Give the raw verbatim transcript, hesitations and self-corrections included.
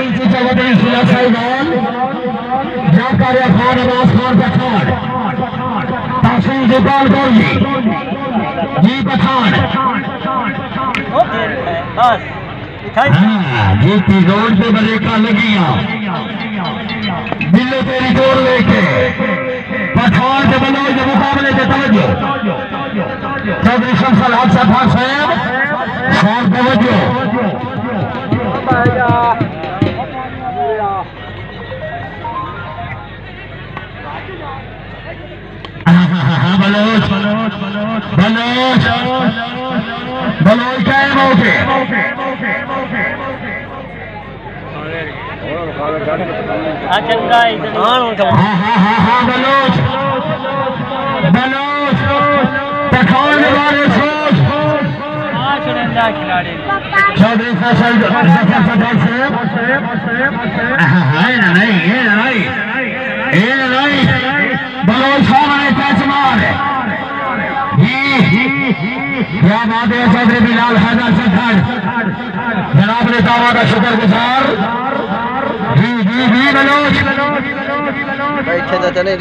इंची चौधरी जिला साहिवाल जाकर खान अब्बास खान पठान तहसील गोपाल गौरी जी पठान जी रोड पे बरेका लगिया दिल्ली तेरी जोर लेके पठान के बलोच के मुकाबले के तवज्जो चौधरी शमसल हक साहब साहब साहब तवज्जो बलोच बलोच बलोच बलोच कायम हो के हाँ हाँ हाँ हाँ बलोच बलोच पठान वाले सोच चौधरी फसल जफर पठान साहब नहीं ये नहीं ये नहीं बलोच सामने कैच मार क्या बात है चौधरी बिलाल हैदर सखर जनाब नेतावा का शुक्रगुजार जी जी जी बलोच चले